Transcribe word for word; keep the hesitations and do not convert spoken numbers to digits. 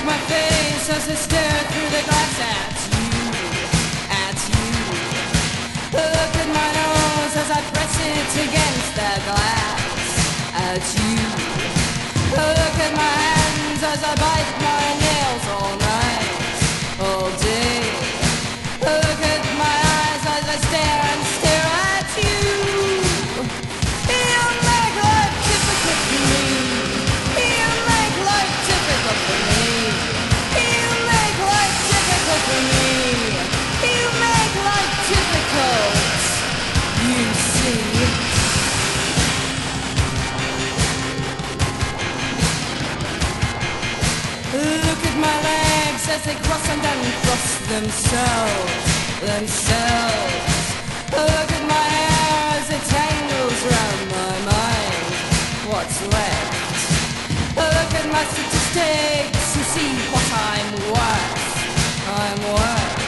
my face as I stare through the glass at you, at you. Look at my nose as I press it against the glass at you. Look at my hands as I bite my nails all night, all day. Look at my eyes as I stare and stare at you. You make life difficult for me. You make life difficult for me. You make life difficult for me. You make life difficult, you see. Look at my legs as they cross and uncross themselves, themselves. Look at my hair as it tangles round my mind. What's left? Look at my statistics to see what I'm worth. I'm worth.